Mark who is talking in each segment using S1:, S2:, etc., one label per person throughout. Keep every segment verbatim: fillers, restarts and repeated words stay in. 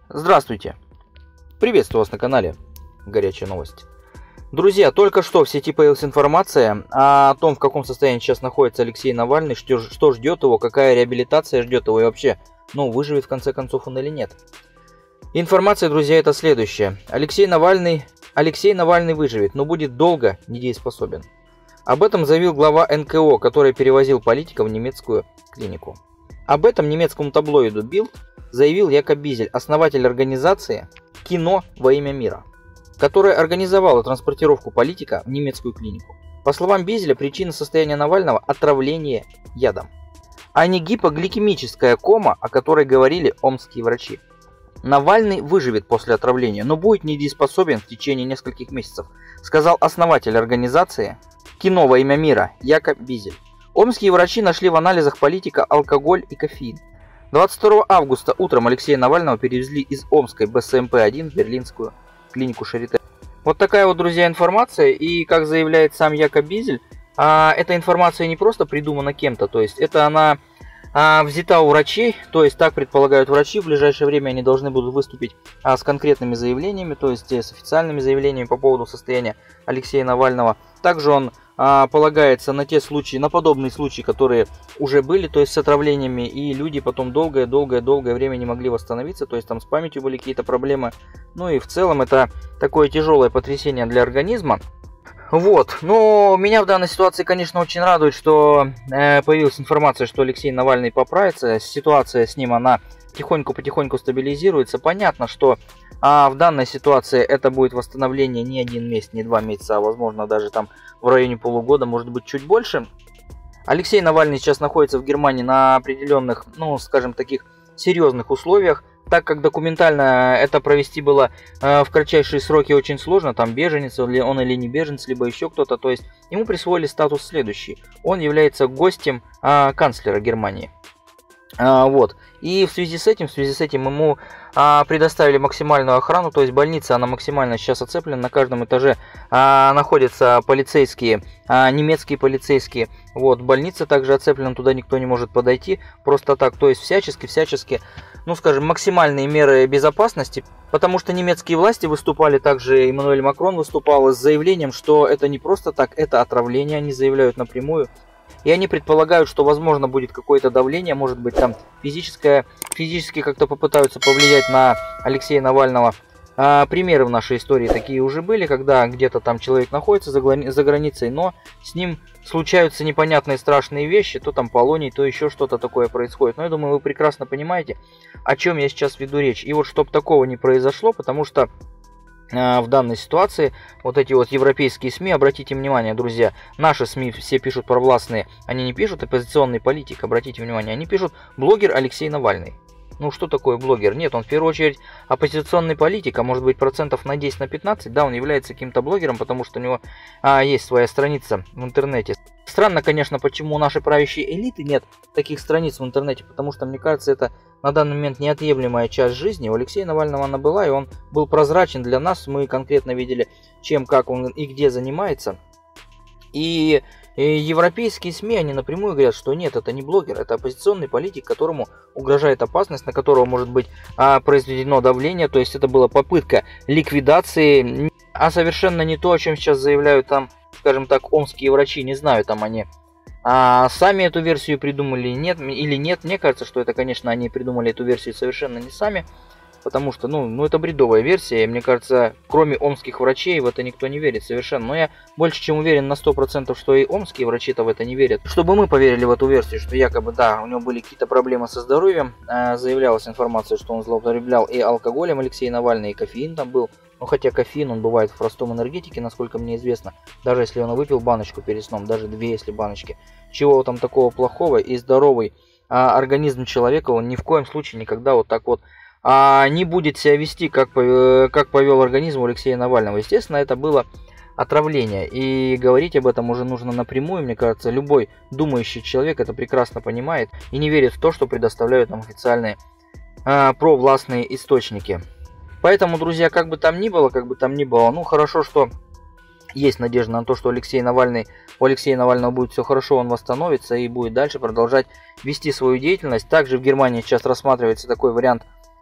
S1: Здравствуйте! Приветствую вас на канале Горячая новость. Друзья, только что в сети появилась информация о том, в каком состоянии сейчас находится Алексей Навальный, что, что ждет его, какая реабилитация ждет его и вообще, ну, выживет в конце концов он или нет. Информация, друзья, это следующая. Алексей Навальный, Алексей Навальный выживет, но будет долго недееспособен. Об этом заявил глава эн ка о, который перевозил политика в немецкую клинику. Об этом немецкому таблоиду Bild заявил Якоб Бизель, основатель организации «Кино во имя мира», которая организовала транспортировку политика в немецкую клинику. По словам Бизеля, причина состояния Навального – отравление ядом, а не гипогликемическая кома, о которой говорили омские врачи. Навальный выживет после отравления, но будет недееспособен в течение нескольких месяцев, сказал основатель организации «Кино во имя мира» Якоб Бизель. Омские врачи нашли в анализах политика алкоголь и кофеин. двадцать второго августа утром Алексея Навального перевезли из Омской бэ эс эм пэ один в берлинскую клинику Шарите. Вот такая вот, друзья, информация. И, как заявляет сам Якоб Бизель, а, эта информация не просто придумана кем-то, то есть это она а, взята у врачей, то есть так предполагают врачи. В ближайшее время они должны будут выступить а, с конкретными заявлениями, то есть с официальными заявлениями по поводу состояния Алексея Навального. Также он а, полагается на те случаи, на подобные случаи, которые уже были, то есть с отравлениями, и люди потом долгое-долгое-долгое время не могли восстановиться, то есть там с памятью были какие-то проблемы. Ну и в целом это такое тяжелое потрясение для организма. Вот, но меня в данной ситуации, конечно, очень радует, что э, появилась информация, что Алексей Навальный поправится, ситуация с ним, она тихоньку-потихоньку стабилизируется. Понятно, что а, в данной ситуации это будет восстановление не один месяц, не два месяца, а возможно даже там в районе полугода, может быть чуть больше. Алексей Навальный сейчас находится в Германии на определенных, ну, скажем, таких серьезных условиях. Так как документально это провести было э, в кратчайшие сроки очень сложно, там беженец, он или не беженец, либо еще кто-то, то есть ему присвоили статус следующий. Он является гостем э, канцлера Германии. А, вот. И в связи с этим, в связи с этим ему а, предоставили максимальную охрану, то есть больница, она максимально сейчас оцеплена, на каждом этаже а, находятся полицейские, а, немецкие полицейские. Вот, больница также оцеплена, туда никто не может подойти просто так, то есть всячески, всячески, ну скажем, максимальные меры безопасности, потому что немецкие власти выступали, также Эммануэль Макрон выступал с заявлением, что это не просто так, это отравление, они заявляют напрямую. И они предполагают, что возможно будет какое-то давление, может быть там физическое, физически как-то попытаются повлиять на Алексея Навального. А, примеры в нашей истории такие уже были, когда где-то там человек находится за, за границей, но с ним случаются непонятные страшные вещи, то там полоний, то еще что-то такое происходит. Но я думаю, вы прекрасно понимаете, о чем я сейчас веду речь. И вот чтобы такого не произошло, потому что в данной ситуации вот эти вот европейские СМИ, обратите внимание, друзья, наши СМИ все пишут провластные, они не пишут оппозиционный политик, обратите внимание, они пишут блогер Алексей Навальный. Ну что такое блогер? Нет, он в первую очередь оппозиционный политик, а может быть процентов на десять, на пятнадцать, да, он является каким-то блогером, потому что у него а, есть своя страница в интернете. Странно, конечно, почему у нашей правящей элиты нет таких страниц в интернете, потому что, мне кажется, это на данный момент неотъемлемая часть жизни. У Алексея Навального она была, и он был прозрачен для нас, мы конкретно видели, чем, как он и где занимается. И европейские СМИ, они напрямую говорят, что нет, это не блогер, это оппозиционный политик, которому угрожает опасность, на которого может быть а, произведено давление, то есть это была попытка ликвидации, а совершенно не то, о чем сейчас заявляют там, скажем так, омские врачи, не знаю, там они а, сами эту версию придумали нет, или нет, мне кажется, что это, конечно, они придумали эту версию совершенно не сами. Потому что, ну, ну, это бредовая версия, и мне кажется, кроме омских врачей в это никто не верит совершенно. Но я больше чем уверен на сто процентов, что и омские врачи-то в это не верят. Чтобы мы поверили в эту версию, что якобы, да, у него были какие-то проблемы со здоровьем, э, заявлялась информация, что он злоупотреблял и алкоголем, Алексей Навальный, и кофеин там был. Ну, хотя кофеин, он бывает в простом энергетике, насколько мне известно. Даже если он выпил баночку перед сном, даже две, если баночки. Чего там такого плохого, и здоровый э, организм человека, он ни в коем случае никогда вот так вот а не будет себя вести, как, как повел организм у Алексея Навального. Естественно, это было отравление. И говорить об этом уже нужно напрямую. Мне кажется, любой думающий человек это прекрасно понимает и не верит в то, что предоставляют нам официальные а, провластные источники. Поэтому, друзья, как бы там ни было, как бы там ни было, ну хорошо, что есть надежда на то, что Алексей Навальный, у Алексея Навального будет все хорошо, он восстановится и будет дальше продолжать вести свою деятельность. Также в Германии сейчас рассматривается такой вариант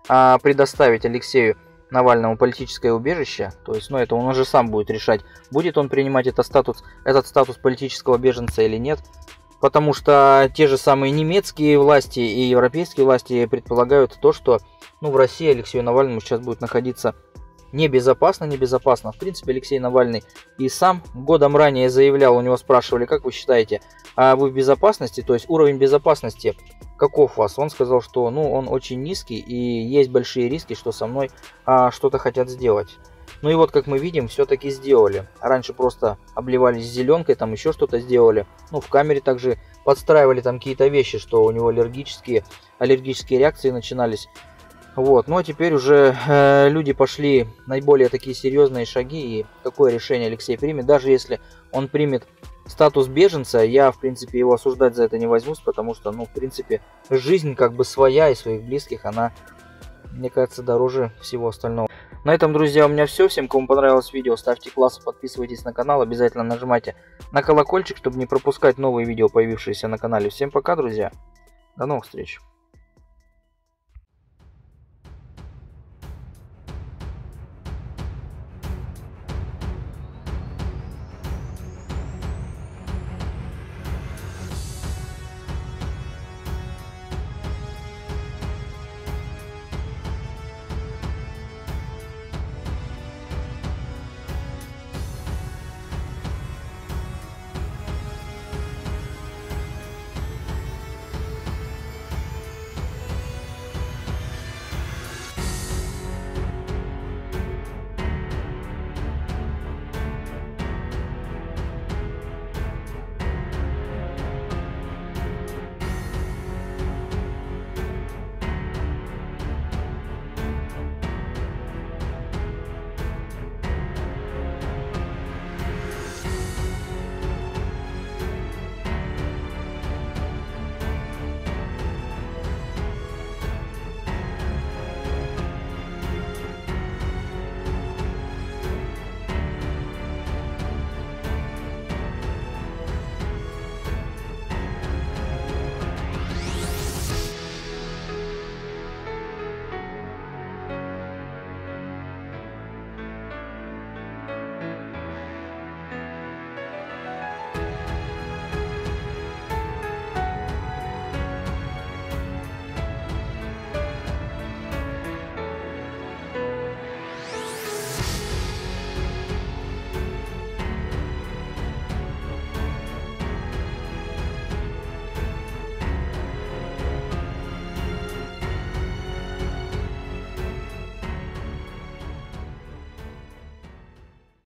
S1: а, предоставить Алексею Навальному политическое убежище, то есть, ну, это он уже сам будет решать, будет он принимать это статус, этот статус политического беженца или нет, потому что те же самые немецкие власти и европейские власти предполагают то, что, ну, в России Алексею Навальному сейчас будет находиться небезопасно, небезопасно. В принципе, Алексей Навальный и сам годом ранее заявлял, у него спрашивали, как вы считаете, а вы в безопасности, то есть уровень безопасности каков у вас? Он сказал, что, ну, он очень низкий и есть большие риски, что со мной а, что-то хотят сделать. Ну и вот, как мы видим, все-таки сделали. Раньше просто обливались зеленкой, там еще что-то сделали. Ну, в камере также подстраивали там какие-то вещи, что у него аллергические, аллергические реакции начинались. Вот, ну а теперь уже э, люди пошли наиболее такие серьезные шаги, и какое решение Алексей примет, даже если он примет статус беженца, я, в принципе, его осуждать за это не возьмусь, потому что, ну, в принципе, жизнь как бы своя и своих близких, она, мне кажется, дороже всего остального. На этом, друзья, у меня все. Всем, кому понравилось видео, ставьте класс, подписывайтесь на канал, обязательно нажимайте на колокольчик, чтобы не пропускать новые видео, появившиеся на канале. Всем пока, друзья, до новых встреч.